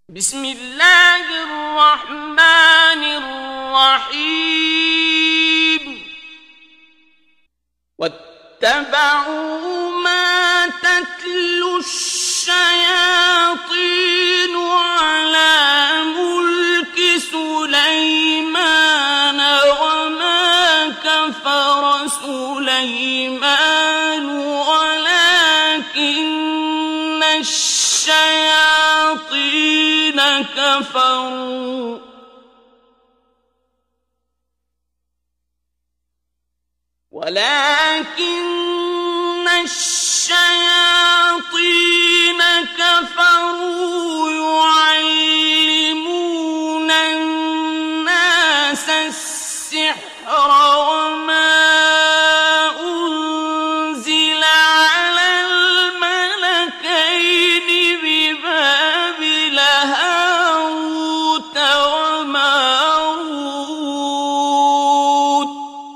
بسم الله الرحمن الرحيم واتبعوا ما تتلو الشياطين على ملك سليمان وما كفر سليمان ولكن الشياطين كفروا يعلمون الناس السحر وما أنزل على الملكين ببابل هاروت وماروت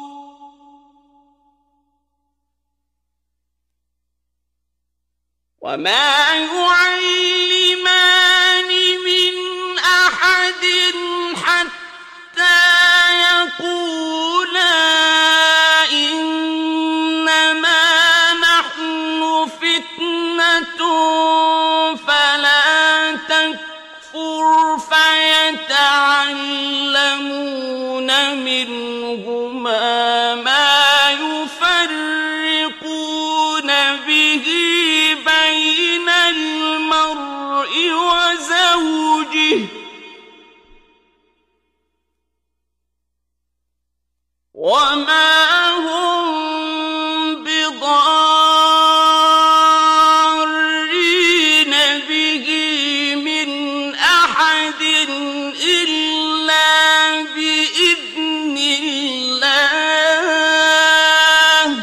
وما يعلمان من أحد حتى يقولا إنما نحن فتنة فلا تكفر فيتعلمون منهما ما يفرقون به بين المرء وزوجه وما هم بضارين به من أحد إلا بإذن الله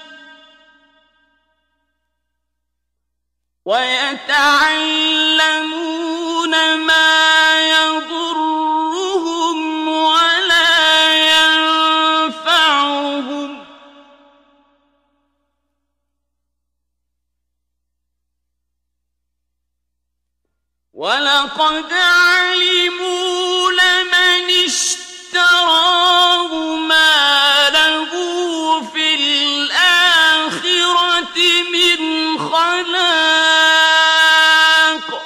ويتعلمون ما يضرهم ولا ينفعهم ولقد علموا لمن اشتراه ما له في الآخرة من خلاق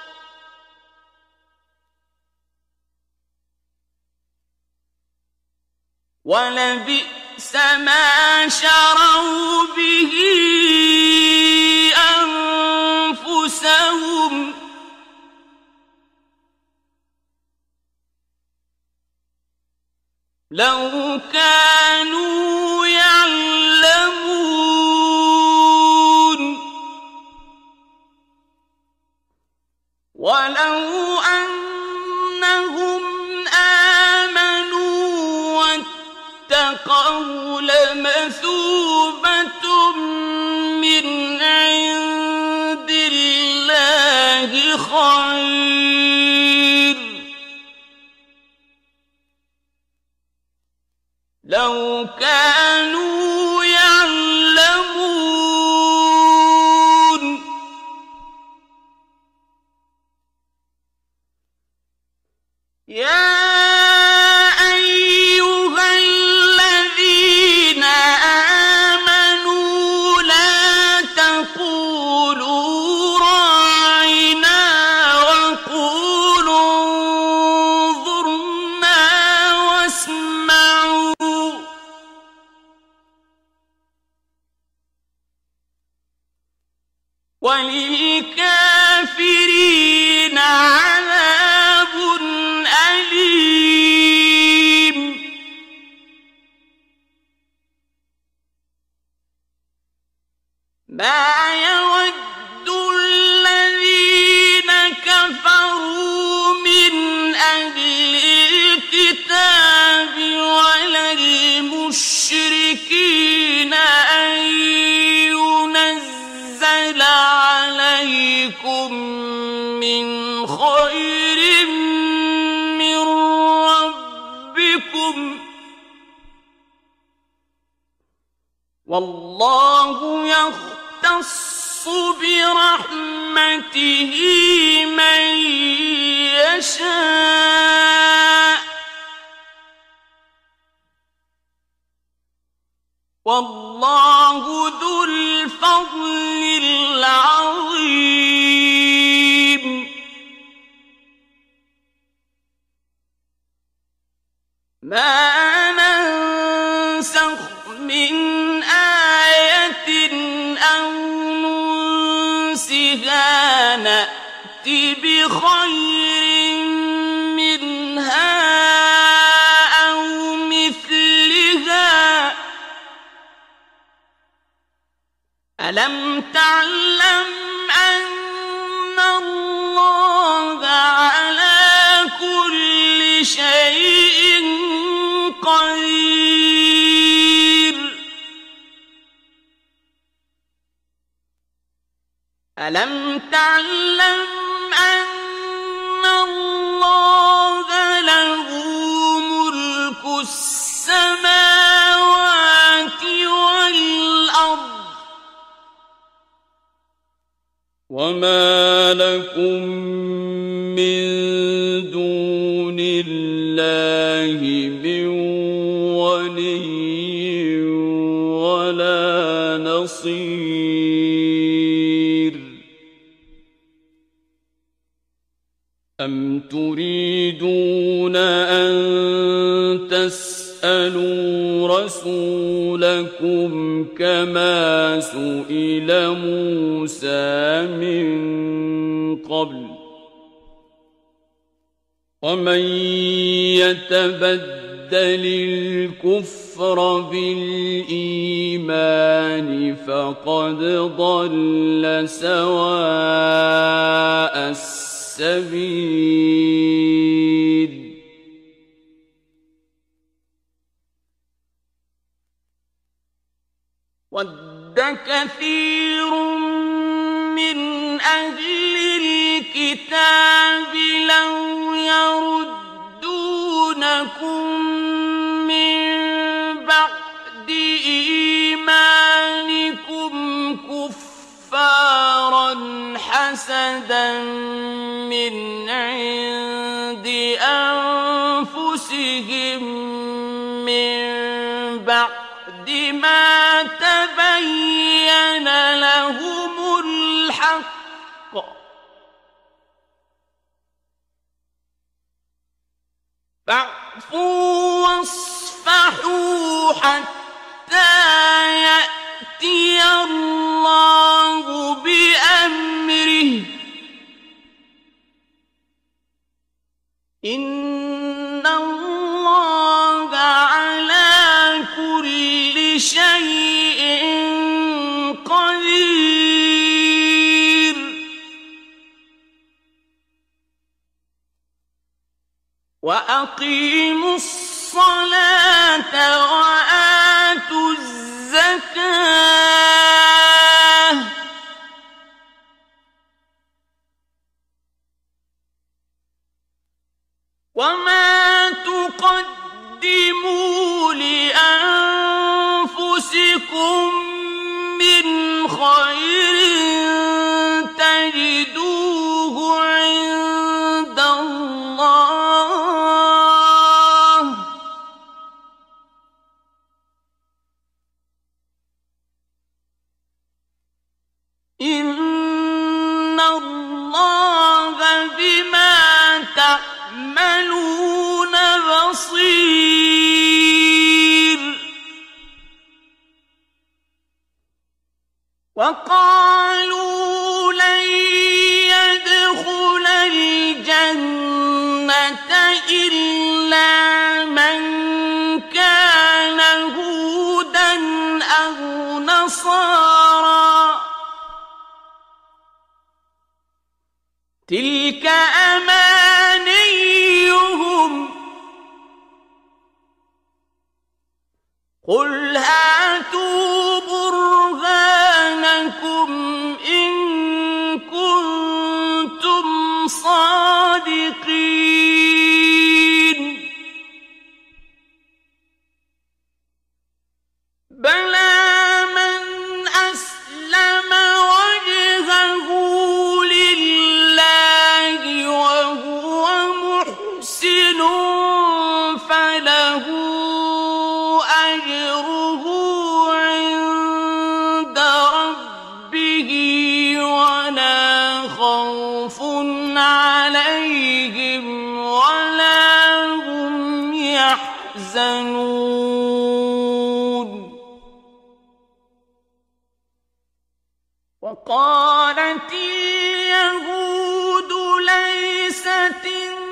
ولبئس ما شروا به أنفسهم لو كانوا يعلمون ولو أنهم آمنوا واتقوا لمثوبة من عند الله خير لو كانوا يعلمون يا أيها الذين آمنوا لا تقولوا راعنا وقولوا انظرنا واسمعوا وللكافرين عذاب أليم ما يود الذين كفروا من أهل الكتاب ولا المشركين أن ينزل عليكم من خير من ربكم والله يختص برحمته من والله ذو الفضل العظيم. ما ننسخ من آية أو ننسها نأت بخير منها أو مثلها. ألم تعلم أن الله على كل شيء قدير. ألم تعلم أن الله له ملك السماوات والأرض وما لكم من دون الله من ولي ولا نصير. أم تريدون أن تسألوا رسولكم كما سئل موسى من قبل ومن يتبدل الكفر بالإيمان فقد ضل سواء السبيل. ود كثير من أهل الكتاب لو يردونكم من بعد إيمانكم كفارا حسدا من عند أنفسهم من بعد ما تبين لهم الحق فاعفوا واصفحوا حتى يأتي الله بأمره إن الله على كل شيء قدير. وأقيموا الصلاة وآتوا الزكاة وما تقدموا لأنفسكم من خير تجدوه عند الله إن الله بما تعملون بصير. وقالوا لن يدخل الجنة إلا من كان هودا أو نصارى تلك أمانيهم قل هاتوا برهانكم إن كنتم صادقين. بلى من أسلم وجهه لله وهو محسن فله أجره عليهم ولا هم يحزنون. وقالت اليهود ليست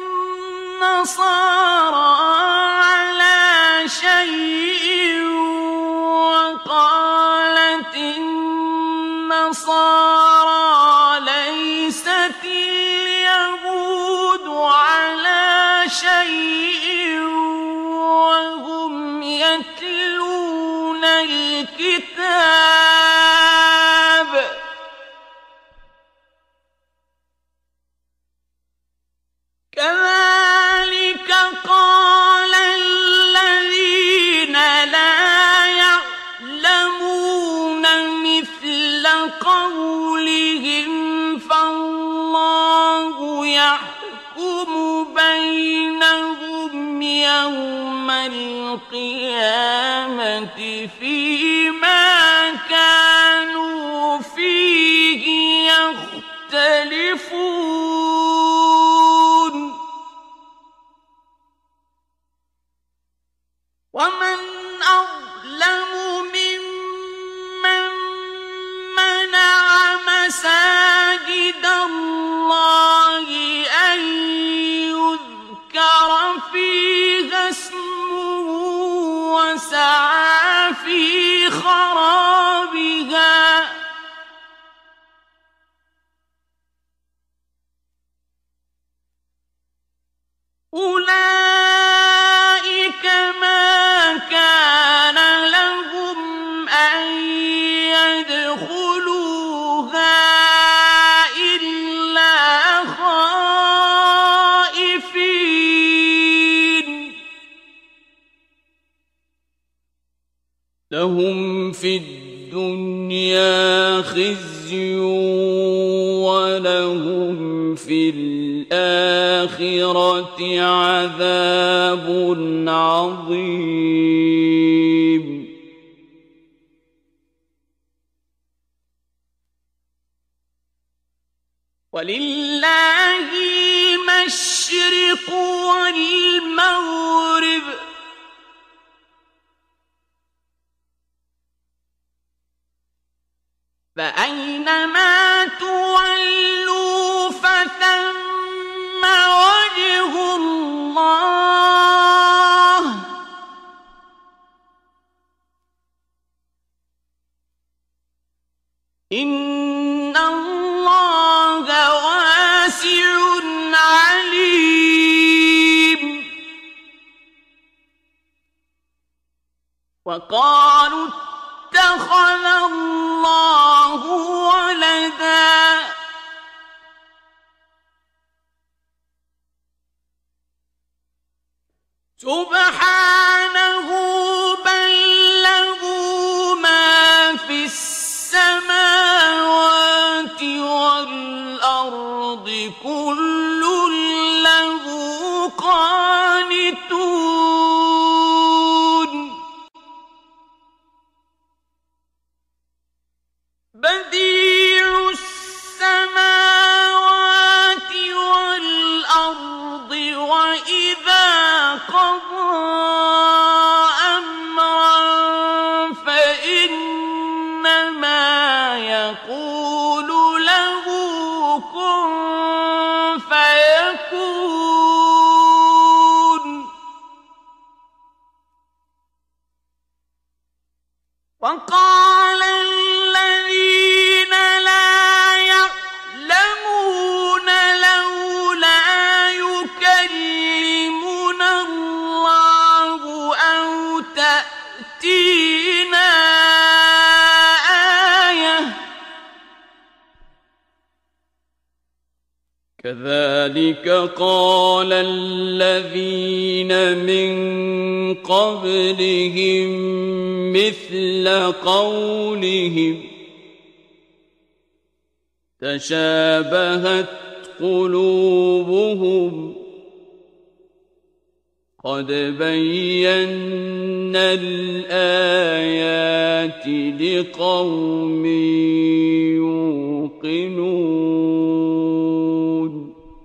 النصارى على شيء وقالت النصارى ليست اليهود على شيء وهم يتلون الكتاب. كذلك قال الذين لا يعلمون مثل قولهم فالله يحكم بينهم يوم القيامة فيما كانوا فيه يختلفون. ومن أظلم ممن منع مساجد الله أن يذكر فيها اسمه وسعى في خرابها. أولئك ما كان لهم أن يدخلوها إلا خائفين. لهم في الدنيا خزي ولهم في الآخرة عذاب عظيم. ولله المشرق والمغرب فأينما تولوا فثم وجه الله. إن الله واسع عليم. وقالوا اتخذ الله ولدا سبحانه بل له ما في السماوات والأرض كل له قانتون. بديع السماوات والأرض وإذا قضى أمرا فإنما يقول له كن فيكون. وقال الذين لا يعلمون لولا يكلمنا الله أو تأتينا آية كذلك قال الذين من قبلهم مثل قولهم تشابهت قلوبهم قد بينا الآيات لقوم يوقنون.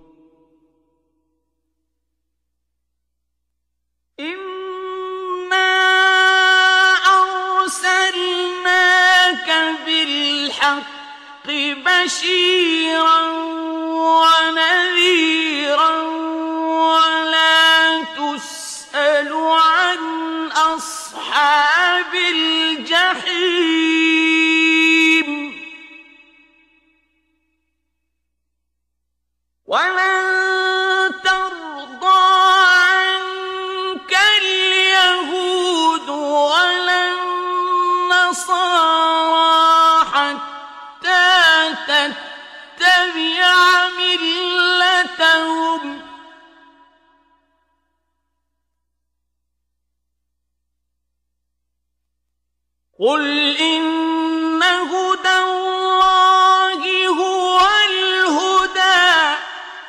قل إن هدى الله هو الهدى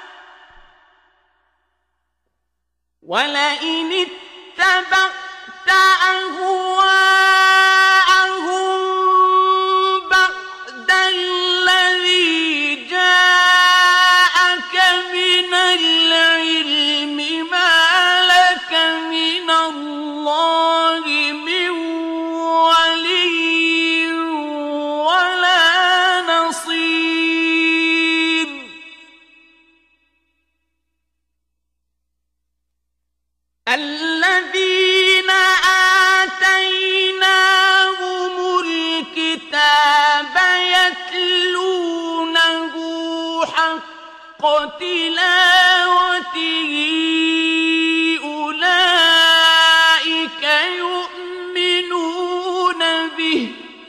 ولئن اتبعت أهواءهم بعد الذي جاءك من العلم ما لك من الله من ولي ولا نصير الذين آتيناهم الكتاب يتلونه حق تلاوته أولئك يؤمنون به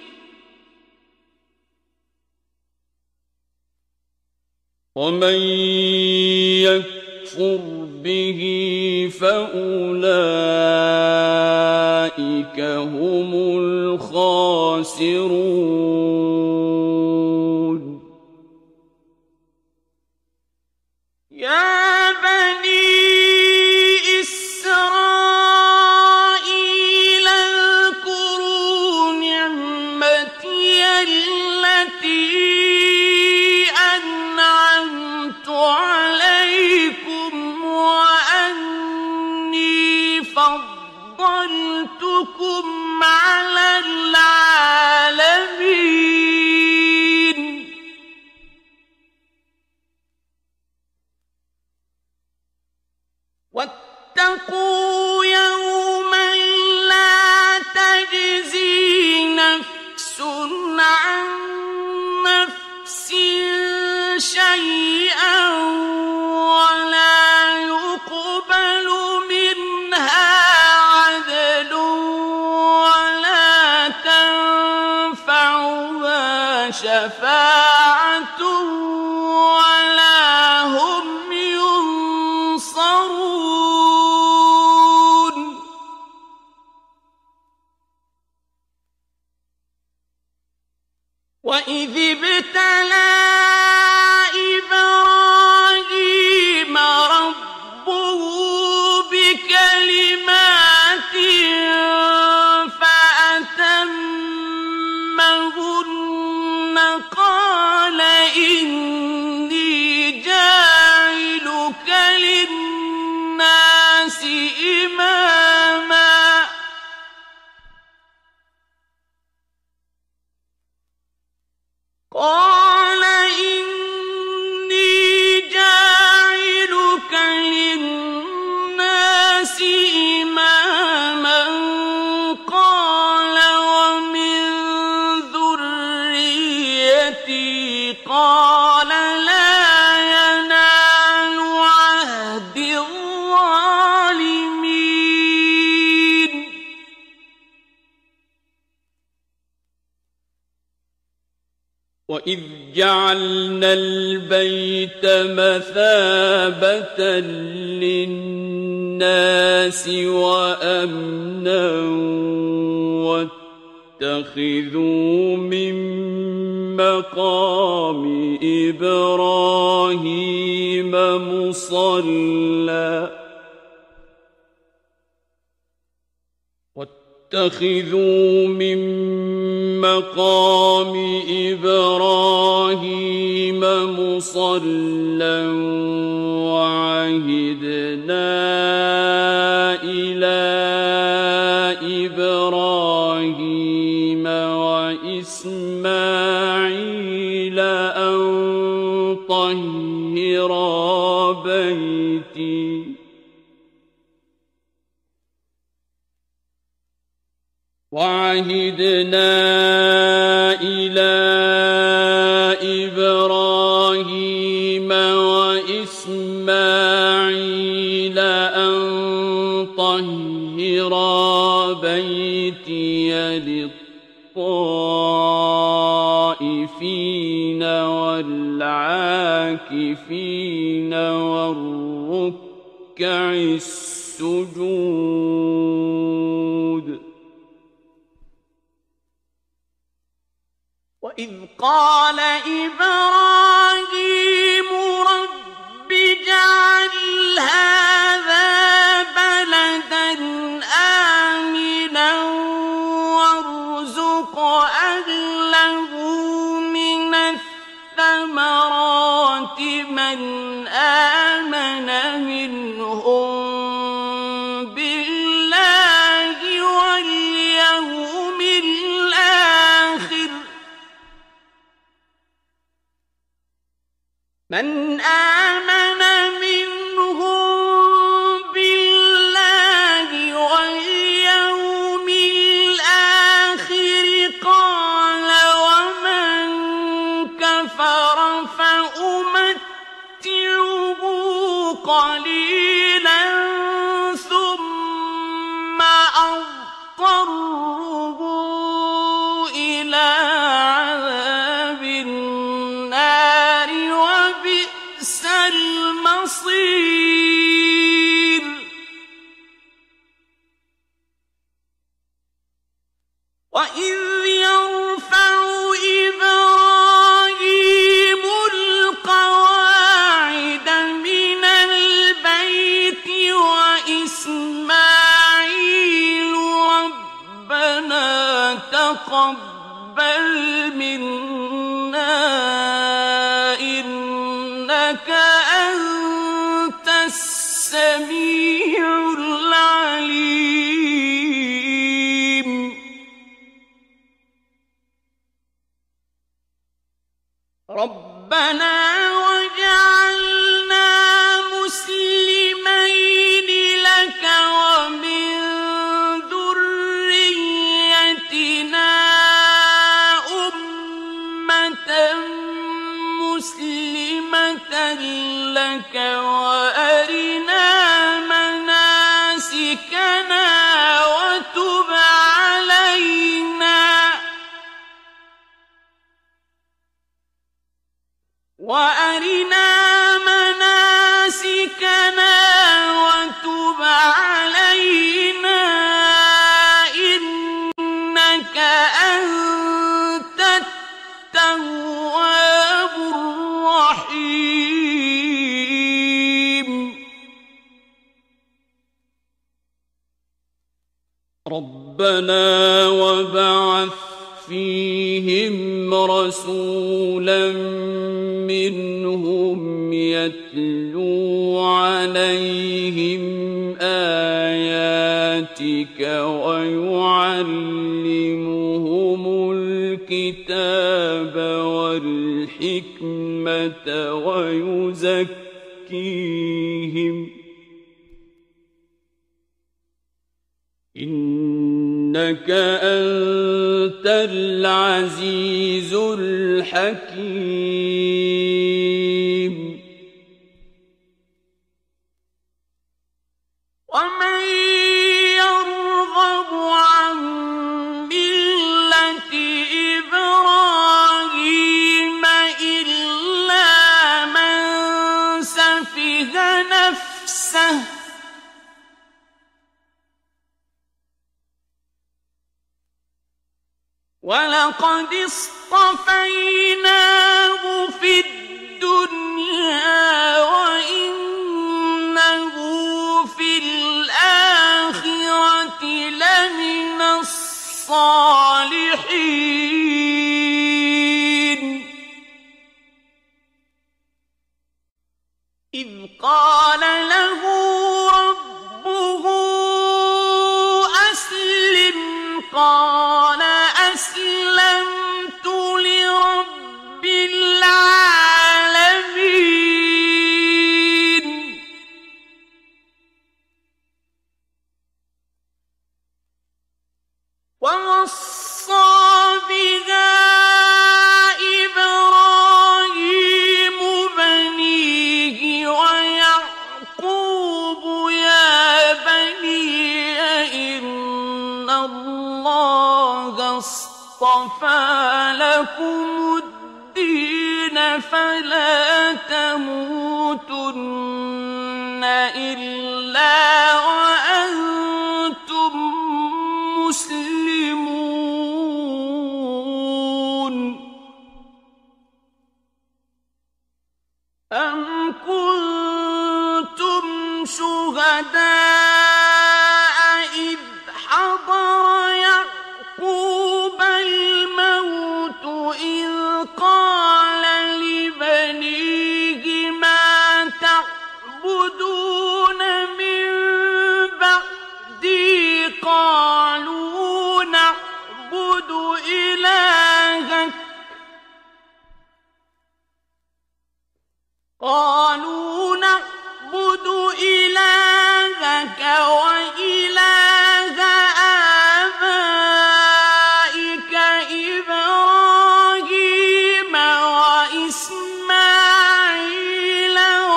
ومن يكفر به فأولئك هم الخاسرون يا بني إسرائيل اذكروا نعمتي التي أنعمت عليكم وأني فضلتكم على العالمين واتقوا يوما لا تجزي نفس عن نفس شيئا ولا يقبل منها عدل ولا تنفعها شفاعة ولا هم ينصرون وإذ ابتلى إبراهيم ربه بكلمات فأتمهن قال إني جاعلك للناس إماما قال إني جاعلك للناس إماما قال ومن ذريتي قال لا ينال عهد الظالمين وإذ جعلنا البيت مثابة للناس وأمنا واتخذوا من مقام إبراهيم مصلى واتخذوا من مقام إبراهيم مصلى وعهدنا إلى إبراهيم وإسماعيل أن طهرا بيتي وعهدنا إلى إبراهيم وإسماعيل أن طهرا بيتي للطائفين والعاكفين والركع السجود وإذ قال إبراهيم رب اجعل هذا بلدا آمنا وارزق أهله من الثمرات من آمن منهم بالله واليوم الآخر من آمن منهم بالله واليوم الآخر قال ومن كفر فأمتعه قليلا ثم أضطره إلى عذاب النار وبئس المصير وإذ يرفع إبراهيم القواعد من البيت وإسماعيل ربنا تقبل منا إنك أنت السميع العليم ربنا وجعلنا مسلمين لك ومن ذريتنا أمة مسلمة لك وأرنا مناسكنا وتب علينا وتب علينا إنك أنت التواب الرحيم ربنا وبعث فيهم رسولا منهم يتلو عليهم آياتك ويعلمهم الكتاب والحكمة ويزكيهم إنك أنت العزيز الحكيم ومن يرغب عن ملة إبراهيم إلا من سفه نفسه ولقد اصطفيناه في الدنيا وإنه في الآخرة لمن الصالحين إذ قال له ربه أسلم قال أسلمت لرب العالمين ووصى بها إبراهيم بنيه ويعقوب يا بني إن الله اصطفى لكم الدين فلا تموتن إلا وأنتم مسلمون الشهداء إذ حضر يعقوب الموت إذ قال لبنيه ما تعبدون من بعدي قالوا نعبد إلهك وإله آبائك إبراهيم وإسماعيل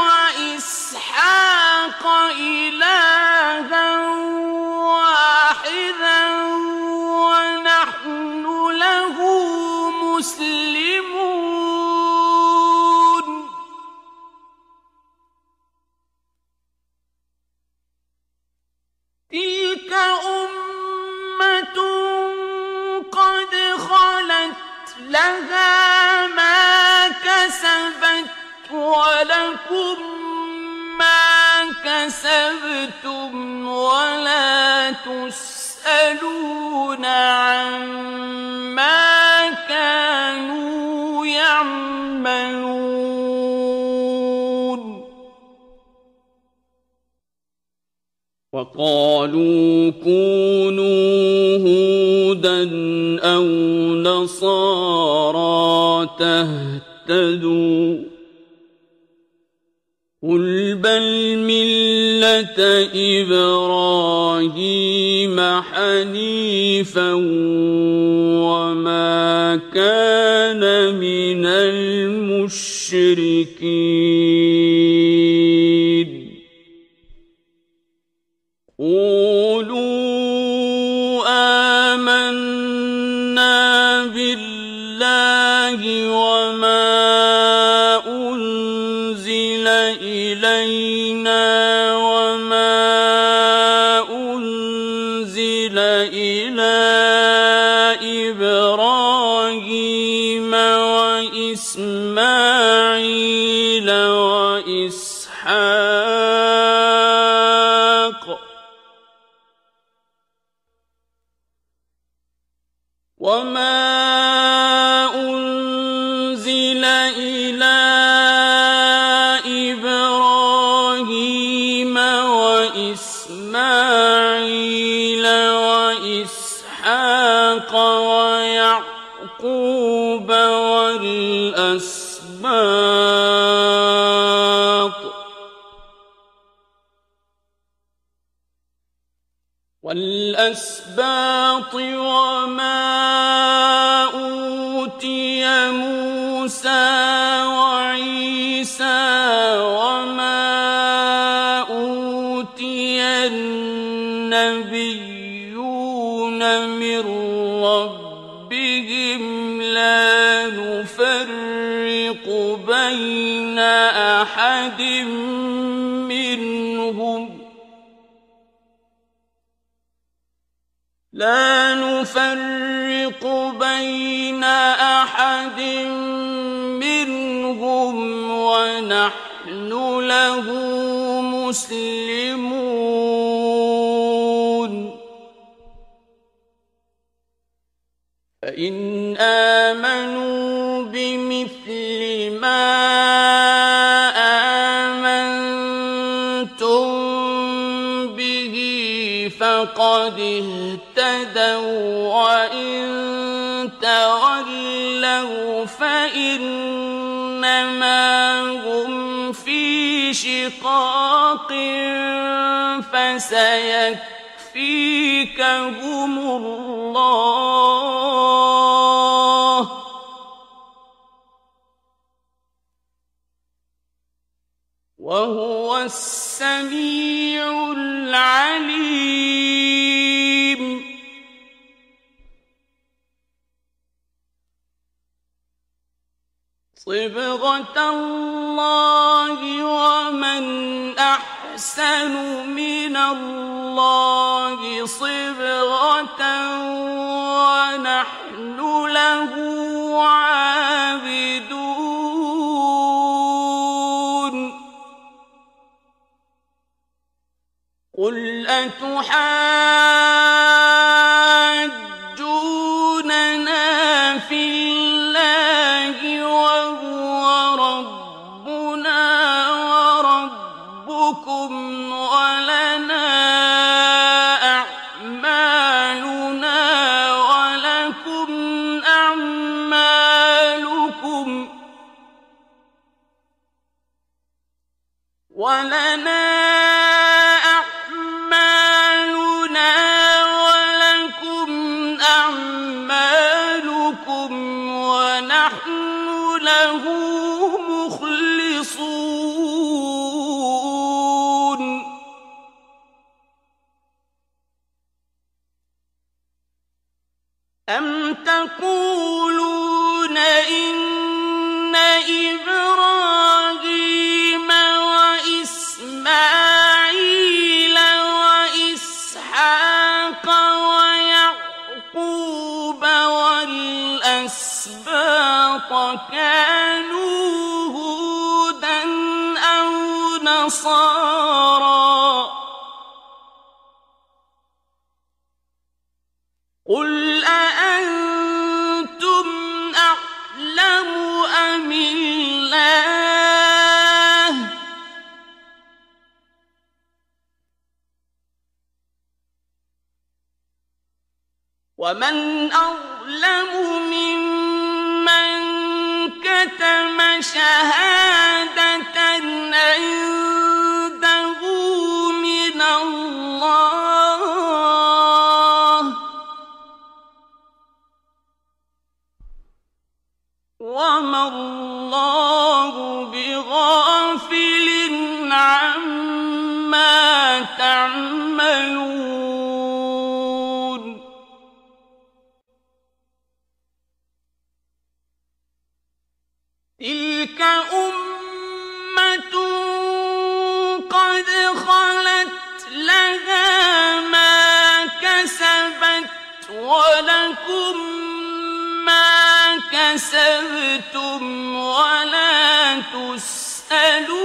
وإسحاق إلها واحدا ونحن له مسلمون تلك أمة قد خلت لها ما كسبت ولكم ما كسبتم ولا تسألون عما كانوا يعملون وقالوا كونوا هودا أو نصارى تهتدوا قل بل ملة إبراهيم حنيفا وما كان من المشركين قولوا آمنا بالله وما أنزل إلينا وما أنزل إلى إبراهيم وإسماعيل وإسحاق وما أنزل إلى إبراهيم وإسماعيل وإسحاق ويعقوب والأسباط وما أوتي موسى وعيسى وما أوتي النبيون من ربهم لا نفرق بين أحد منهم ونحن له مسلمون فإن آمنوا بمثل ما آمنتم به فقد اهتدوا وإن تولوا فإنما هم في شقاق فسيكفيكهم الله وهو السميع العليم صبغة الله ومن أحسن من الله صبغة ونحن له عابدون قُلْ أَتُحَاجُّونَنَا فِي اللَّهِ وَهُوَ رَبُّنَا وَرَبُّكُمْ وَلَنَا أَعْمَالُنَا وَلَكُمْ أَعْمَالُكُمْ وَنَحْنُ لَهُ مُخْلِصُونَ أَمْ تَقُولُونَ إِنَّ إِبْرَاهِيمَ وَإِسْمَاعِيلَ وَإِسْحَاقَ وَيَعْقُوبَ وَالْأَسْبَاطَ كَانُوا هُودًا أَوْ نَصَارَىٰ ۗ قُلْ أَأَنتُمْ أَعْلَمُ أَمِ اللَّهُ ۗ وَمَنْ أَظْلَمُ مِمَّن كَتَمَ شَهَادَةً عِندَهُ مِنَ اللَّهِ ۗ وَمَا اللَّهُ بِغَافِلٍ عَمَّا تَعْمَلُونَ تِلْكَ أُمَّةٌ قَدْ خَلَتْ لَهَا مَا كَسَبَتْ وَلَكُم مَّا كَسَبْتُمْ وَلَا تُسْأَلُونَ